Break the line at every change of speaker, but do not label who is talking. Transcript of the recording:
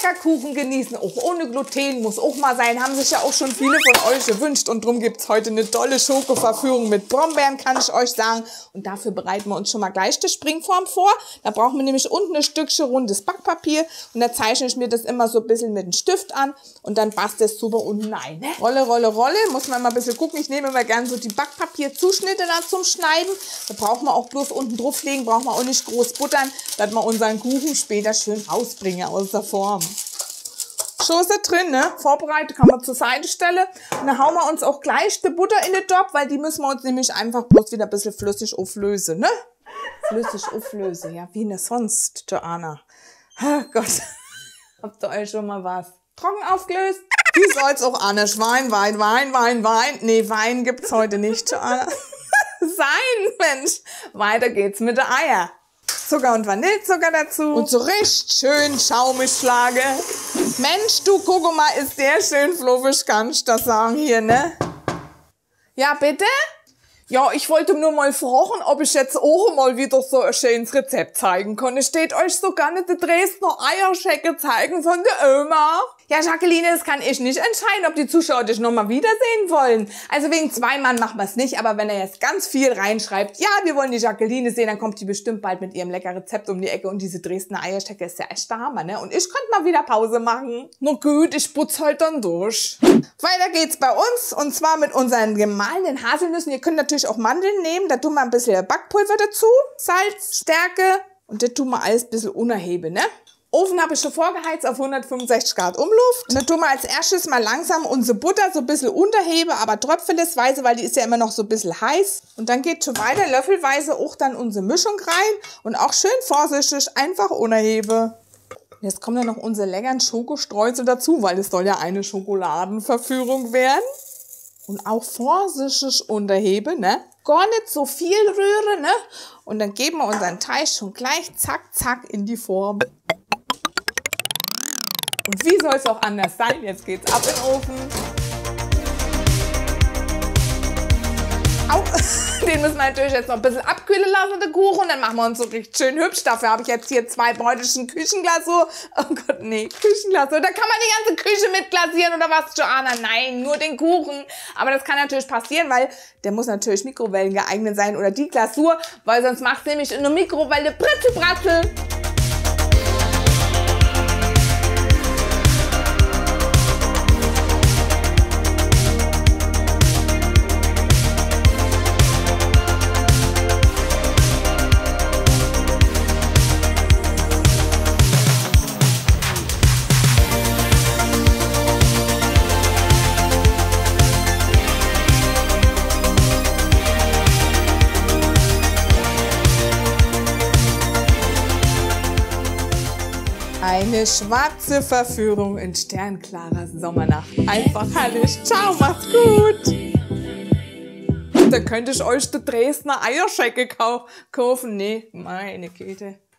lecker Kuchen genießen, auch ohne Gluten, muss auch mal sein, haben sich ja auch schon viele von euch gewünscht und darum gibt es heute eine tolle Schokoverführung mit Brombeeren, kann ich euch sagen. Und dafür bereiten wir uns schon mal gleich die Springform vor. Da brauchen wir nämlich unten ein Stückchen rundes Backpapier und da zeichne ich mir das immer so ein bisschen mit dem Stift an und dann passt das super unten ein. Ne? Rolle, Rolle, Rolle, muss man mal ein bisschen gucken. Ich nehme immer gerne so die Backpapierzuschnitte da zum Schneiden. Da brauchen wir auch bloß unten drauf legen, brauchen wir auch nicht groß buttern, dass wir unseren Kuchen später schön rausbringen aus der Form. Schon ist er drin, ne? Vorbereitet kann man zur Seite stellen. Und dann hauen wir uns auch gleich die Butter in den Topf, weil die müssen wir uns nämlich einfach bloß wieder ein bisschen flüssig auflösen, ne? Flüssig auflösen, ja, wie ne sonst, Joanna. Oh Gott, habt ihr euch schon mal was trocken aufgelöst? Wie soll's auch anders? Wein. Nee, Wein gibt's heute nicht, Joanna. Sein, Mensch. Weiter geht's mit der Eier. Zucker und Vanillezucker dazu. Und so richtig schön schaumig schlagen. Mensch, du, guck mal, ist der schön fluffig, kann ich das sagen hier, ne? Ja, bitte? Ja, ich wollte nur mal fragen, ob ich jetzt auch mal wieder so ein schönes Rezept zeigen kann. Es steht euch so gerne die Dresdner Eierschecke zeigen von der Oma. Ja, Jacqueline, das kann ich nicht entscheiden, ob die Zuschauer dich nochmal wiedersehen wollen. Also wegen 2 Mann machen wir es nicht, aber wenn er jetzt ganz viel reinschreibt, ja, wir wollen die Jacqueline sehen, dann kommt die bestimmt bald mit ihrem leckeren Rezept um die Ecke und diese Dresdner Eierschecke ist ja echt der Hammer, ne? Und ich könnte mal wieder Pause machen. Na gut, ich putz halt dann durch. Weiter geht's bei uns und zwar mit unseren gemahlenen Haselnüssen. Ihr könnt natürlich auch Mandeln nehmen, da tun wir ein bisschen Backpulver dazu, Salz, Stärke und das tun wir alles ein bisschen unerheben, ne? Ofen habe ich schon vorgeheizt auf 165 Grad Umluft. Und dann tun wir als erstes mal langsam unsere Butter so ein bisschen unterheben, aber tröpfelesweise, weil die ist ja immer noch so ein bisschen heiß. Und dann geht schon weiter löffelweise auch dann unsere Mischung rein und auch schön vorsichtig einfach unterheben. Jetzt kommen dann noch unsere leckeren Schokostreusel dazu, weil es soll ja eine Schokoladenverführung werden. Und auch vorsichtig unterheben, ne? Gar nicht so viel rühren, ne? Und dann geben wir unseren Teig schon gleich zack, zack in die Form. Und wie soll es auch anders sein? Jetzt geht's ab in den Ofen. Au, den müssen wir natürlich jetzt noch ein bisschen abkühlen lassen, den Kuchen. Dann machen wir uns so richtig schön hübsch. Dafür habe ich jetzt hier 2 Beutelchen Küchenglasur. Oh Gott, nee, Küchenglasur. Da kann man die ganze Küche mit glasieren oder was, Joanna? Nein, nur den Kuchen. Aber das kann natürlich passieren, weil der muss natürlich Mikrowellen geeignet sein oder die Glasur, weil sonst macht nämlich in der Mikrowelle Bratzel. Eine schwarze Verführung in sternklarer Sommernacht. Einfach herrlich. Ciao, macht's gut. Da könnte ich euch die Dresdner Eierschecke kaufen. Nee, meine Güte.